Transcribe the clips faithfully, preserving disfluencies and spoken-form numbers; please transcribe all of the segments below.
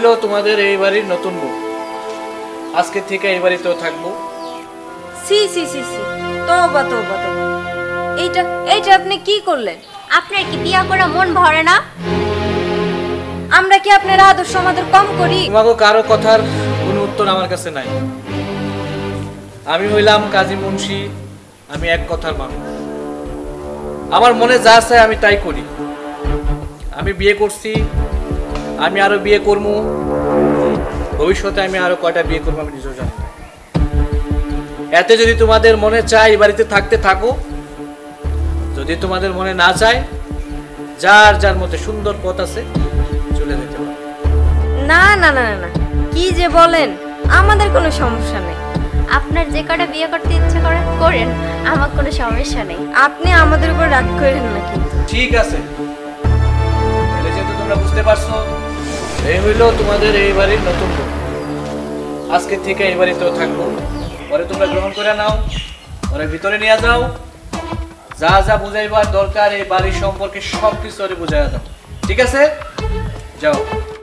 হইল তোমাদের এই বাড়ির নতুন বউ। আজকে থেকে এই বাড়িতেও থাকবো। সি সি সি সি তওবা তওবা তওবা, এইটা এইটা আপনি কি করলেন? আপনার কি বিয়া করা মন ভরে না? আমরা কি আপনার আদর্শ আমাদের কম করি? তোমাকে কারো কথার কোনো উত্তর আমার কাছে নাই। আমি হইলাম কাজী মুন্সি, আমি এক কথার মানুষ। আমার মনে যা চায় আমি তাই করি। আমি বিয়ে করছি, আমি আরো বিয়ে করবো, ভবিষ্যতে আমি আরো কয়টা বিয়ে করবো আমি নিজেও জানি। এতে যদি তোমাদের মনে চায় এই বাড়িতে থাকতে থাকো, যদি তোমাদের মনে না চায় যার যার মতে সুন্দর পথ আছে চলে যেতে পারো। না না না না, কি যে বলেন, আমাদের কোনো সমস্যা নেই। আপনার যে কটা বিয়ে করতে ইচ্ছা করে করেন, আমার কোনো সমস্যা নেই। আপনি আমাদের উপর রাগ করেন না কিন্তু। ঠিক আছে, তাহলে যেহেতু তোমরা বুঝতে পারছো এই হইল তোমাদের এই বাড়ির নতুন বউ। আজকে থেকে এই বাড়িতেও থাকবো, পরে তোমরা গ্রহণ করে নাও, পরে ভিতরে নিয়ে যাও, যা যা বুঝাইবার দরকার এই বাড়ির সম্পর্কে সব কিছু ওরে বুঝাইয়া দাও। ঠিক আছে, যাও।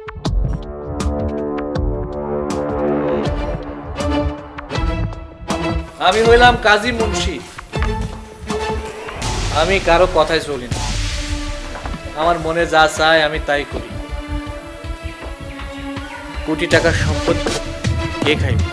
আমি হইলাম কাজী মুন্সি, আমি কারো কথায় চলি না। আমার মনে যা চায় আমি তাই করি। কোটি টাকার সম্পত্তি কে খাইবে?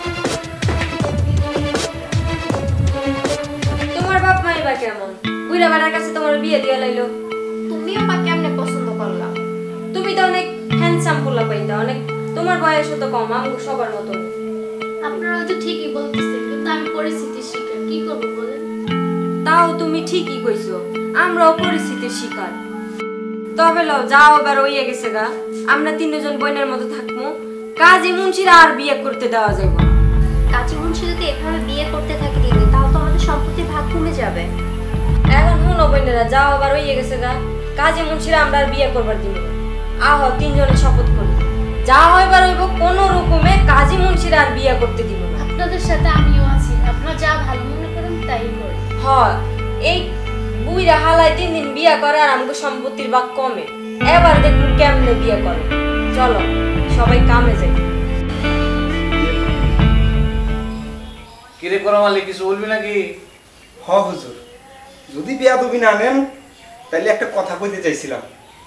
তোমার বাপ মাই বা কেমন? বুইড়া বাড়ার কাছে তোমার বিয়ে দিয়ে লাইলো। তুমিও বা কেমনে পছন্দ করলা? তুমি তো অনেক হ্যান্ডসাম পোলা পাইতা, অনেক তোমার বয়সও তো কম, আমগো সবার মতো। আপনারা তো ঠিকই বলতেছেন, কিন্তু আমি পরিস্থিতির শিকার, কি করব বলেন? তাও তুমি ঠিকই কইছো, আমরাও পরিস্থিতির শিকার। তবে লও, যাও এবার হইয়া গেছে গা, আমরা তিনজন বোনের মতো থাকবো। কাজী মুন্সিরা আর বিয়ে করতে দেওয়া যাইব না। কাজী মুন্সি যদি এভাবে বিয়ে করতে থাকে দিদি, তাহলে তো আমাদের সম্পত্তির ভাগ কমে যাবে। এখন শুনো বোনেরা, যাও এবার হইয়া গেছে গা, কাজী মুন্সিরা আমরা আর বিয়ে করবার দিব না। আহ তিনজনে শপথ করি, যা হইবার হইব, কোনো রকমে কাজী মুন্সিরা আর বিয়ে করতে দিব না। আপনাদের সাথে আমিও আছি, আপনারা যা ভালো মনে করেন তাই করেন। হয় এই বুইরা হালাই দিন দিন বিয়ে করে আর আমাকে সম্পত্তির ভাগ কমে। এবার দেখুন কেমনে বিয়ে করে। চলো সবাই কামে যাই। কিরে করো মালিক, কিছু বলবি নাকি? হ হুজুর, যদি বেয়াদবি না নেন তাহলে একটা কথা কইতে চাইছিলাম।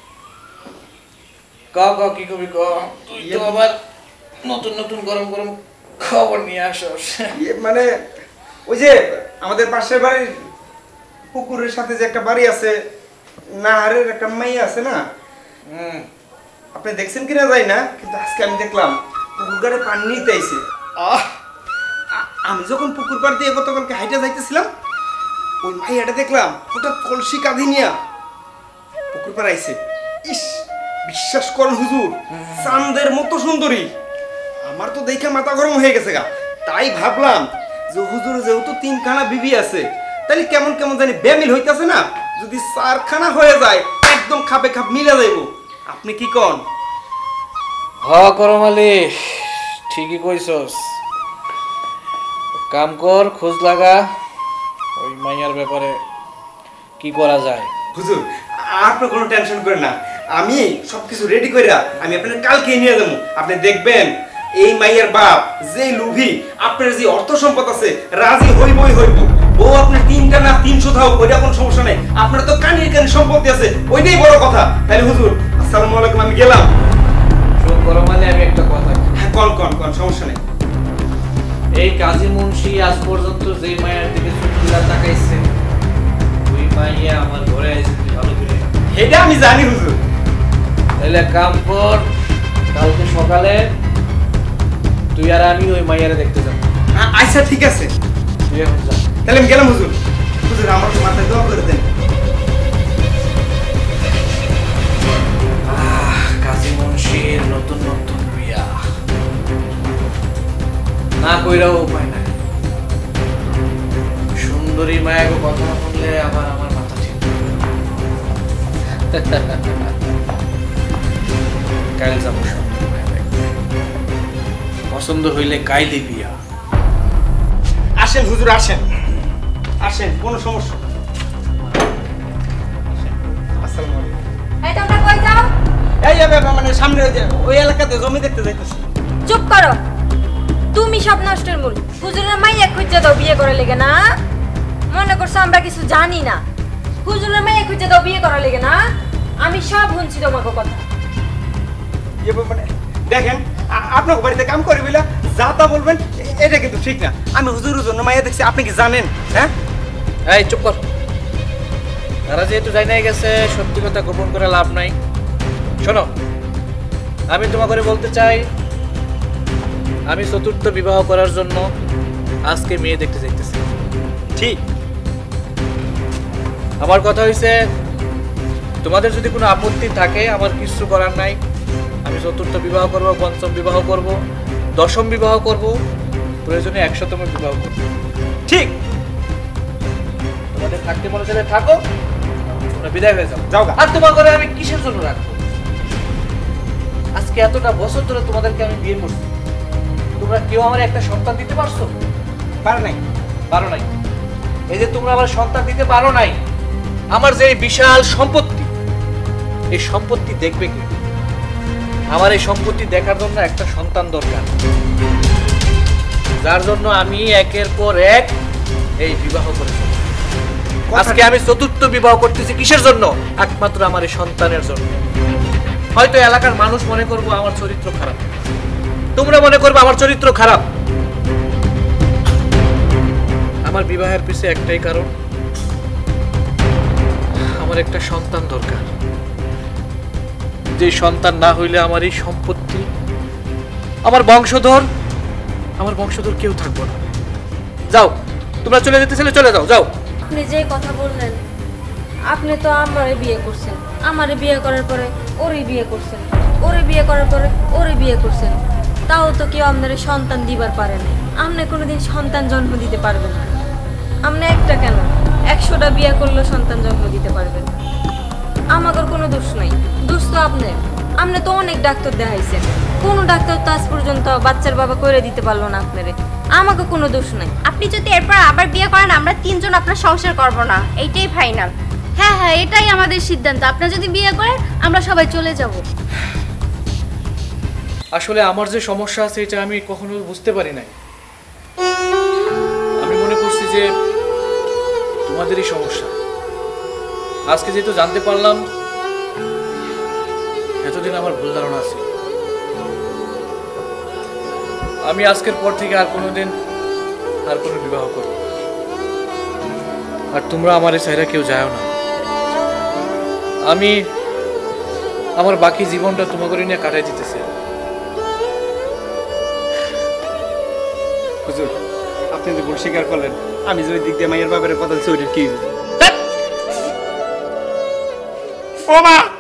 ক ক কি কবি ক, তুই তো আবার নতুন নতুন গরম গরম খবর নিয়ে আসস। ইয়ে মানে ওই যে আমাদের পাশের বাড়ির পুকুরের সাথে যে একটা বাড়ি আছে, নাহারের একটা মাইয়া আছে না, হুম, আপনি দেখছেন কিনা যাই না, কিন্তু আজকে আমি দেখলাম পুকুর গাড়ে পানি নিতে আইছে। আহ আ- আমি যখন পুকুর পাড় দিয়ে গতকালকে হাইটে যাইতেছিলাম, ওই মাইয়াটা দেখলাম হঠাৎ কলসি কাঁধি নিয়া পুকুর পাড় আইছে। ইস, বিশ্বাস করেন হুজুর, চাঁদের মতো সুন্দরী। আমার তো দেখে মাথা গরম হয়ে গেছে গা। তাই ভাবলাম যে হুজুর যেহেতু তিনখানা বিবি আছে, তাহলে কেমন কেমন জানি বেমিল হইতাছে না, যদি চারখানা হয়ে যায় একদম খাপে খাপ মিলে যাইব। আপনি কি কন? হ করো মালিক, ঠিকই কইছস। কাম কর, খোঁজ লাগা ওই মাইয়ার ব্যাপারে কি করা যায়। হুজুর আপনি কোনো টেনশন করেন না, আমি সবকিছু রেডি কইরা আমি আপনার কালকে নিয়ে যাবো। আপনি দেখবেন এই মাইয়ার বাপ যে লুভি, আপনার যে অর্থ সম্পদ আছে, রাজি হইবই হইব। ও আপনার তিনটা না তিনশো থাও, ওইটা কোনো সমস্যা নেই। আপনার তো কানির কানি সম্পত্তি আছে, ওইটাই বড় কথা। তাহলে হুজুর আসসালামু আলাইকুম, আমি গেলাম। শোন করো মালিক, আমি একটা কথা, হ্যাঁ কন কন কন, সমস্যা নেই। এই কাজী মুন্সি আজ পর্যন্ত যে মায়ের দিকে চুটকিলা তাকাইছে, ওই মাইয়া আমার ঘরে আইছে, তুই ভালো করে। এটা আমি জানি হুজুর। তাহলে কাম কর, কালকে সকালে তুই আর আমি ওই মাইয়ারে দেখতে যাবো। আ- আচ্ছা ঠিক আছে, তুই এখন যা। তাহলে আমি গেলাম হুজুর। হুজুর আমার মাথায় দোয়া করে দেন। আহ, কাজী মুন্সির নতুন নতুন বিয়া, না কইরাও উপায় নাই। সুন্দরী মায়ের কথা না শুনলে আবার আমার মাথা ঠিক না। কাল যাবো সুন্দরী মায়া দেখতে। পছন্দ হইলে কাইলে বিয়া। আসেন হুজুর, আসেন আসেন, কোনো সমস্যা নেই। আসেন। আসসালামু আলাইকুম। এই তোমরা কই যাও? এই যাবে মানে ওই সামনে ওই যে ওই এলাকাতে জমি দেখতে যাইতেছি। চুপ করো, তুমি সব নষ্টের মূল। হুজুরের মাইয়া খুঁজে দাও বিয়ে করে লেগে না? মনে করছো আমরা কিছু জানি না? হুজুরের মাইয়া খুঁজে দাও বিয়ে করার লেগে না? আমি সব শুনছি তোমাকে কথা। ইয়ে মানে দেখেন আ- আপনার বাড়িতে কাম করি বলে যা তা বলবেন এ- এটা কিন্তু ঠিক না। আমি হুজুরের জন্য মাইয়া দেখছি, আপনি কি জানেন? হ্যাঁ এই চুপ কর। তারা যেহেতু যাই নাই গেছে, সত্যি কথা গোপন করে লাভ নাই। শোনো, আমি তোমাকে বলতে চাই, আমি চতুর্থ বিবাহ করার জন্য আজকে মেয়ে দেখতে যাইতেছি। ঠিক। আমার কথা হইছে, তোমাদের যদি কোনো আপত্তি থাকে আমার কিছু করার নাই। আমি চতুর্থ বিবাহ করব, পঞ্চম বিবাহ করব, দশম বিবাহ করব, প্রয়োজনে একশোতম বিবাহ করব। ঠিক। তোমাদের থাকতে মনে চাইলে থাকো, তোমরা বিদায় হয়ে যাও। যাও গা। আর তোমার ঘরে আমি কিসের জন্য রাখবো? আজকে এতটা বছর ধরে তোমাদেরকে আমি বিয়ে করছি, তোমরা কেউ আমার একটা সন্তান দিতে পারছো? পারে নাই। পারো নাই। এই যে তোমরা আমার সন্তান দিতে পারো নাই, আমার যে এই বিশাল সম্পত্তি, এই সম্পত্তি দেখবে কি? আমার এই সম্পত্তি দেখার জন্য একটা সন্তান দরকার, যার জন্য আমি একের পর এক এই বিবাহ করেছি। আজকে আমি চতুর্থ বিবাহ করতেছি কিসের জন্য? একমাত্র আমার এই সন্তানের জন্য। হয়তো এলাকার মানুষ মনে করবো আমার চরিত্র খারাপ, তোমরা মনে করবে আমার চরিত্র খারাপ। আমার বিবাহের পিছে একটাই কারণ, আমার একটা সন্তান দরকার। যে সন্তান না হইলে আমার এই সম্পত্তি, আমার বংশধর, আমার বংশধর কেউ থাকবো না। যাও, তোমরা চলে যেতে ছেলে চলে যাও, যাও। আপনি যে কথা বললেন, আপনি তো আমারে বিয়ে করছেন, আমারে বিয়ে করার পরে ওরে বিয়ে করছেন, ওরে বিয়ে করার পরে ওরে বিয়ে করছেন, তাও তো কেউ আপনার সন্তান দিবার পারে না। আপনি কোনোদিন সন্তান জন্ম দিতে পারবেন না। আপনি একটা কেন, একশোটা বিয়ে করলেও সন্তান জন্ম দিতে পারবেন। আমাদের কোনো দোষ নাই, দোষ তো আপনার। আপনি তো অনেক ডাক্তার দেখাইছেন, কোনো ডাক্তার তো আজ পর্যন্ত বাচ্চার বাবা করে দিতে পারলো না আপনারে। আমাকে কোনো দোষ নাই। আপনি যদি এরপর আবার বিয়ে করেন, আমরা তিনজন আপনার সংসার করব না, এইটাই ফাইনাল। হ্যাঁ হ্যাঁ, এটাই আমাদের সিদ্ধান্ত। আপনি যদি বিয়ে করেন আমরা সবাই চলে যাব। আসলে আমার যে সমস্যা আছে এটা আমি কখনো বুঝতে পারি নাই। আমি মনে করছি যে তোমাদেরই সমস্যা। আজকে যেহেতু জানতে পারলাম, এতদিন আমার ভুল ধারণা আছে। আমি আজকের পর থেকে আর কোনোদিন আর কোনো বিবাহ করব না। আর তোমরা আমার এই সাইরা কেউ যাও না। আমি আমার বাকি জীবনটা তোমাকে নিয়ে কাটাই দিতেছি। হুজুর, আপনি যে ভুল স্বীকার করলেন, আমি যে ওই দিক দিয়ে মাইয়ের বাবার কথা চৌরির কি ও মা